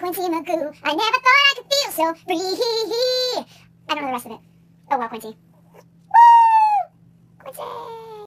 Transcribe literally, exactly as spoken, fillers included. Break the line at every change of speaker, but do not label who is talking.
Quincy Magoo. I never thought I could feel so free. I don't know the rest of it. Oh well, Quincy. Woo! Quincy!